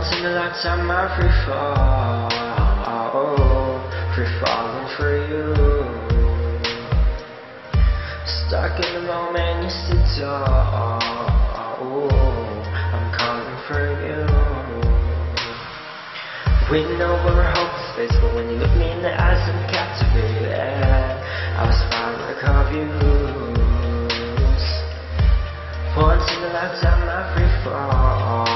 Once in a lifetime I free fall, free falling for you. Stuck in the moment, you sit tall. I'm calling for you. We know we're a hopeless place, but when you look me in the eyes, I'm captivated. I was fine like how views. Once in a lifetime I free fall.